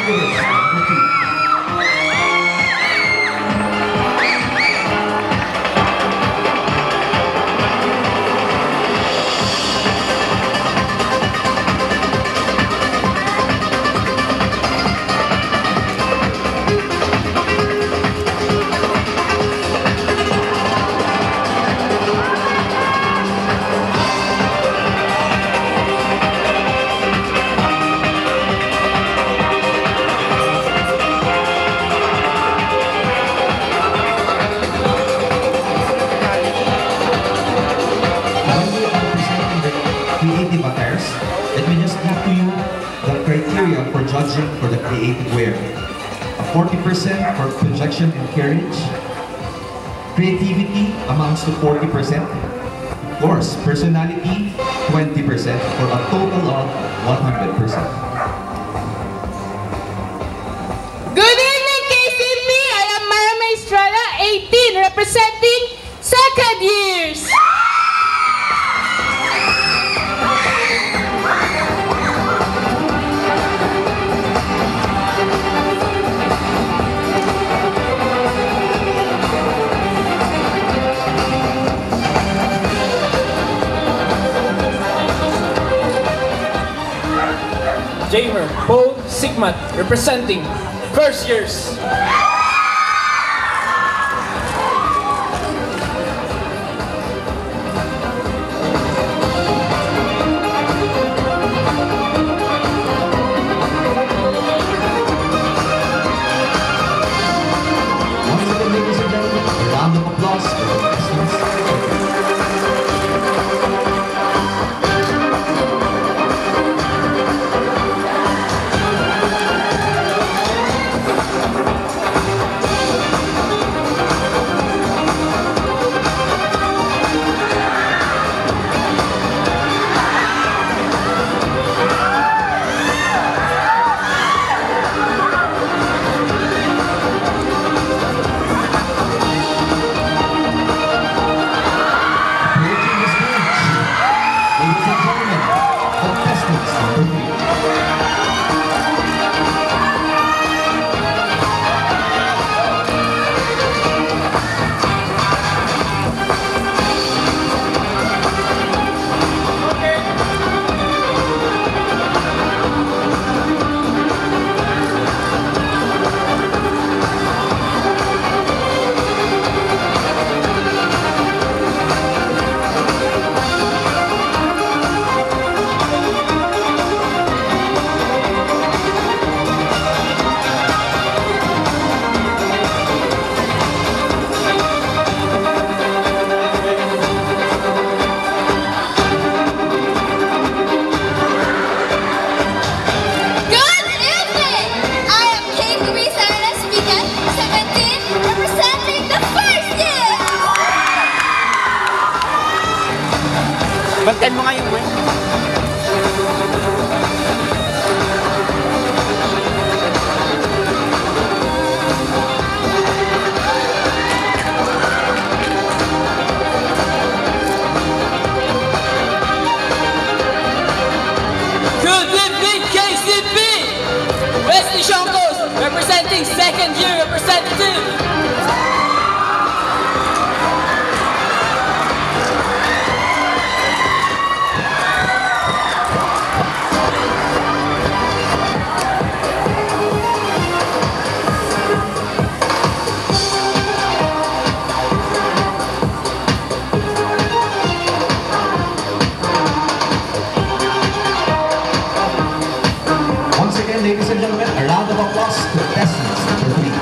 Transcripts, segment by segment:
activist number 2. Creative attires, let me just give to you the criteria for judging for the creative wear. A 40% for projection and carriage. Creativity amounts to 40%. Of course, personality 20% for a total of 100%. Good evening, KCP! I am Mara Maestrada, 18, representing second years. Jamer Paul Sigmat, representing first years. Once again, ladies and gentlemen, a round of applause for the contestants. Bantayan mo nga yung mic. Good evening, KCP! Wesley Shankos, representing second year representative. Ladies and gentlemen, a round of applause to contestants number 3.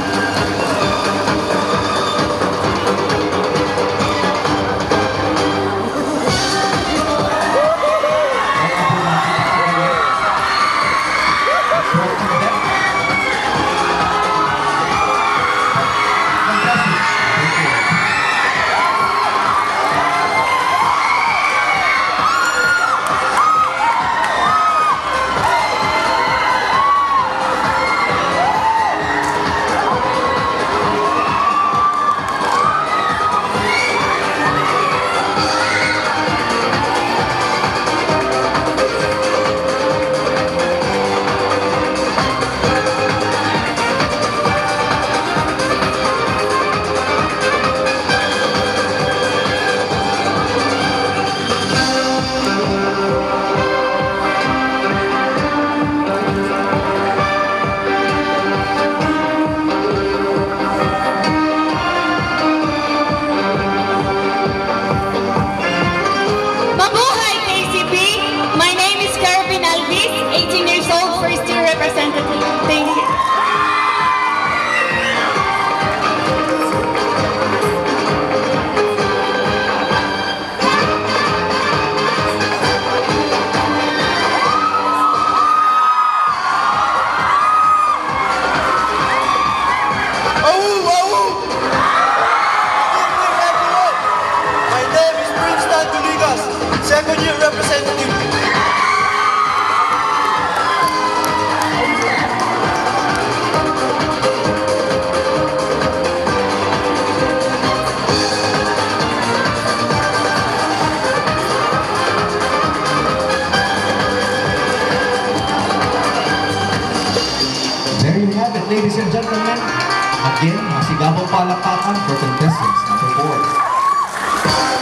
love it, ladies and gentlemen. Again, masigabong palakpakan for contestants number 4.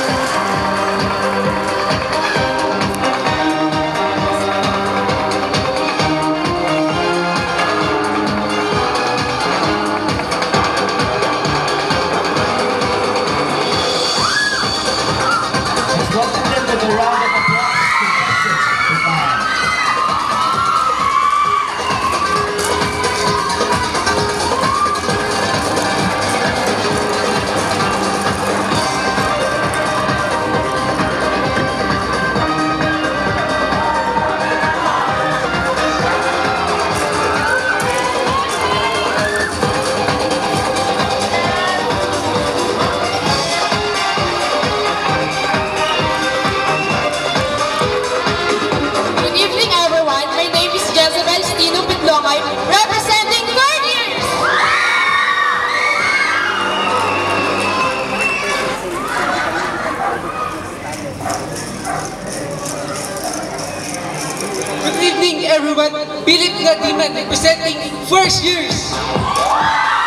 Let's welcome them with a round of applause, contestants number 5. Good evening, everyone. My name is Jezebel Stino Pitlongay, representing 3rd years. Good evening, everyone. Philip Gatiman representing first years.